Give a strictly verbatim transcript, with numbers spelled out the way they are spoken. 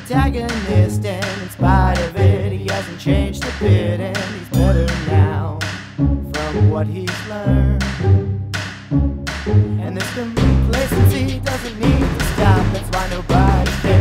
protagonist, and in spite of it, he hasn't changed a bit, and he's better now from what he's learned. And this complacency doesn't need to stop. That's why nobody's